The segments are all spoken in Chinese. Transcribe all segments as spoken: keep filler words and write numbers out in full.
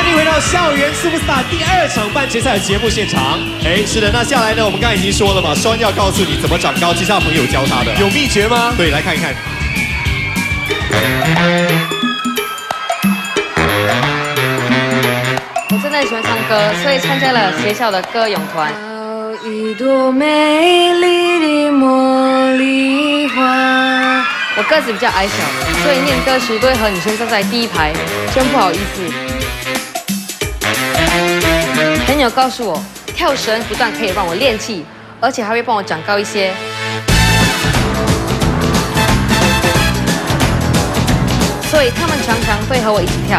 欢迎回到《校园 Superstar》第二场半决赛的节目现场。哎，是的，那下来呢，我们刚才已经说了嘛，双要告诉你怎么长高，其实他朋友教他的，有秘诀吗？对，来看一看。 我真的很喜欢唱歌，所以参加了学校的歌咏团。一朵美丽的茉莉花。我个子比较矮小，所以念歌时都会和女生站在第一排，真不好意思。朋友告诉我，跳绳不但可以让我练气，而且还会帮我长高一些。所以他们常常会和我一起跳。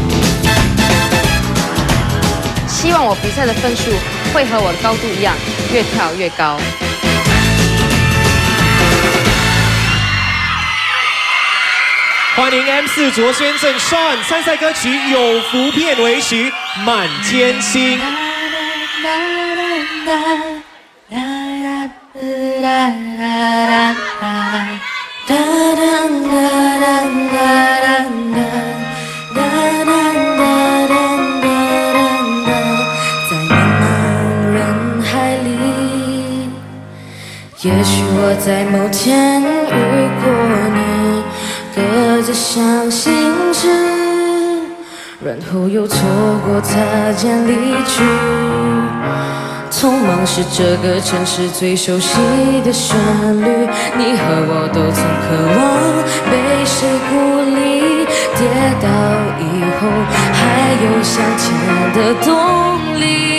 希望我比赛的分数会和我的高度一样，越跳越高。 欢迎 M 四卓轩郑 Sean 参赛歌曲《有福》片尾曲《满天星》。 也许我在某天遇过你，隔着相信纸，然后又错过擦肩离去。匆忙是这个城市最熟悉的旋律，你和我都曾渴望被谁鼓励，跌倒以后还有向前的动力。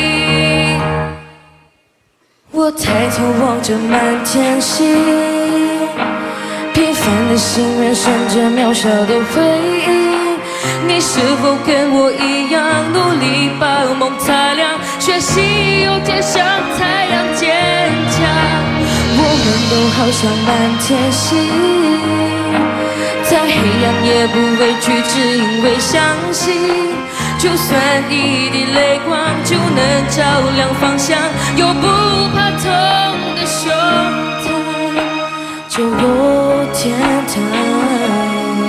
我抬头望着满天星，平凡的心愿闪着渺小的回忆。你是否跟我一样努力把梦擦亮，学习有天像太阳坚强？我们都好像满天星，在黑暗也不畏惧，只因为相信。就算一滴泪光就能照亮方向，有不怕痛的胸膛，就有天堂。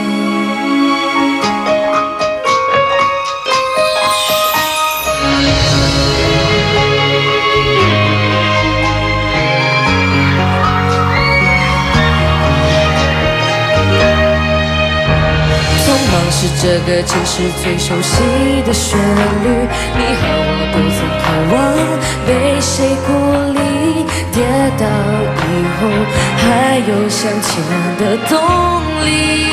是这个城市最熟悉的旋律，你和我都曾渴望被谁鼓励，跌倒以后还有向前的动力。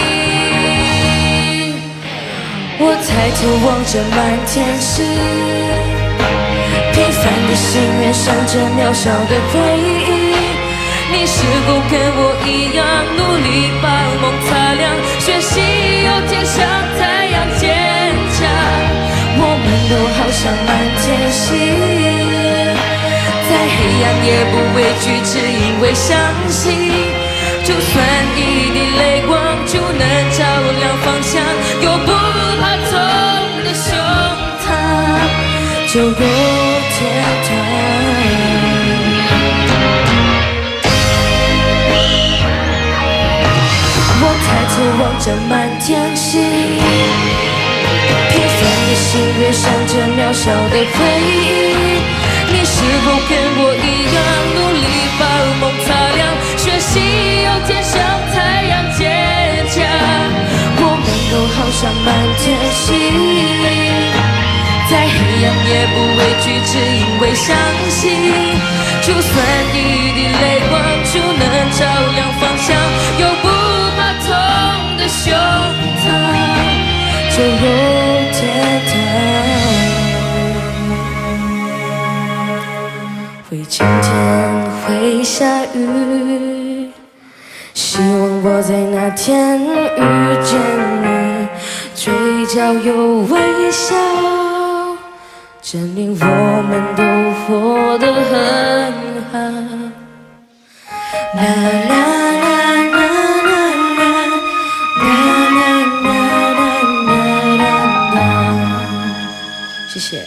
我抬头望着满天星，平凡的心愿闪着渺小的回忆。你是否跟我一样努力把梦擦亮，学习有天像太阳坚强？我们都好像满天星，在黑暗也不畏惧，只因为相信。就算一滴泪光就能照亮方向，有不怕痛的胸膛，就有天堂。我抬头望着满天星，平凡的心愿闪着渺小的回忆。你是否跟我一样努力把梦擦亮，学习有天像太阳坚强？我们都好像满天星，在黑暗也不畏惧，只因为相信。就算一滴泪光就能照亮方向，有不痛的胸膛，就有天堂。会晴天，会下雨，希望我在那天遇见你，嘴角有微笑，证明我们都活得很好。啦啦啦啦。谢谢。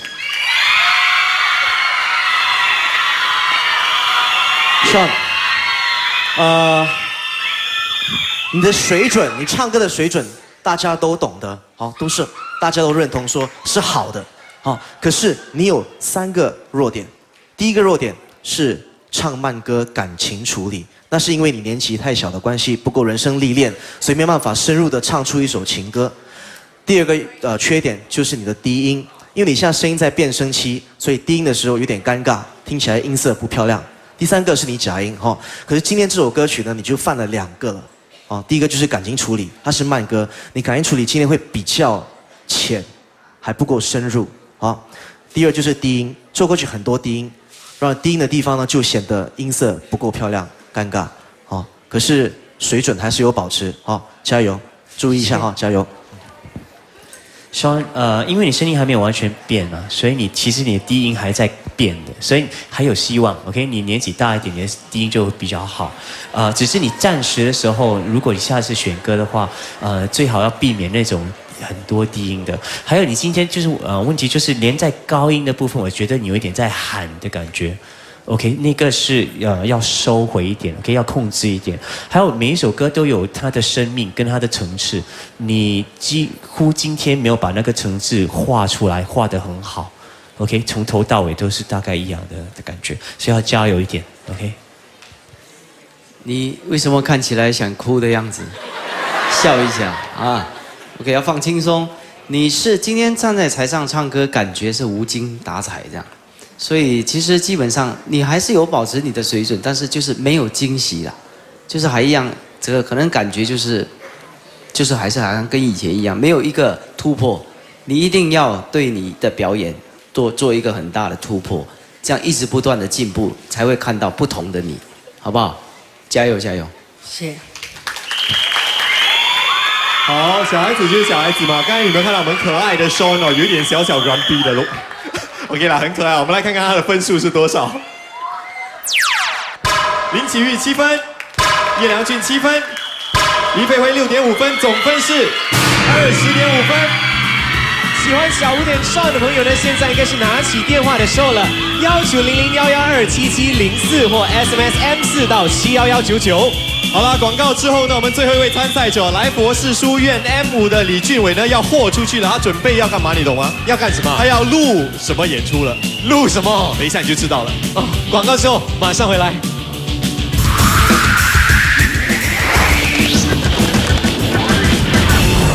Sean，呃，你的水准，你唱歌的水准大家都懂的，好，都是大家都认同说是好的，好，可是你有三个弱点，第一个弱点是唱慢歌感情处理，那是因为你年纪太小的关系，不够人生历练，所以没办法深入的唱出一首情歌。第二个呃缺点就是你的低音，因为你现在声音在变声期，所以低音的时候有点尴尬，听起来音色不漂亮。第三个是你假音哈、哦，可是今天这首歌曲呢，你就犯了两个了。哦，第一个就是感情处理，它是慢歌，你感情处理今天会比较浅，还不够深入啊、哦。第二就是低音，做过去很多低音，让低音的地方呢就显得音色不够漂亮，尴尬。哦，可是水准还是有保持，好、哦，加油，注意一下哈、哦，加油。 Sean，呃，因为你声音还没有完全变啊，所以你其实你的低音还在变的，所以还有希望。OK， 你年纪大一点，你的低音就会比较好。呃，只是你暂时的时候，如果你下次选歌的话，呃，最好要避免那种很多低音的。还有你今天就是呃，问题就是连在高音的部分，我觉得你有一点在喊的感觉。OK， 那个是呃要收回一点 ，OK， 要控制一点。还有每一首歌都有它的生命跟它的层次，你几乎今天没有把那个层次画出来，画得很好。OK， 从头到尾都是大概一样的的感觉，所以要加油一点。OK， 你为什么看起来想哭的样子？笑一下啊。OK， 要放轻松。你是今天站在台上唱歌，感觉是无精打采这样。所以其实基本上你还是有保持你的水准，但是就是没有惊喜啦，就是还一样，这个可能感觉就是，就是还是好像跟以前一样，没有一个突破。你一定要对你的表演做做一个很大的突破，这样一直不断的进步，才会看到不同的你，好不好？加油加油！ 谢谢。 好，小孩子就是小孩子嘛。刚才有没有看到我们可爱的 Sean 哦，有一点小小软逼的咯。OK 啦，很可爱。我们来看看他的分数是多少。林启玉七分，叶良俊七分，于飞辉六点五分，总分是二十点五分。喜欢小五点少的朋友呢，现在应该是拿起电话的时候了，幺九零零幺幺二七七零四或 S M S M 四到七幺幺九九。好啦，广告之后呢，我们最后一位参赛者来博士书院 M 五的李俊伟呢要豁出去了，他准备要干嘛？你懂吗？要干什么？他要录什么演出了？录什么？等一下你就知道了。哦，广告之后马上回来。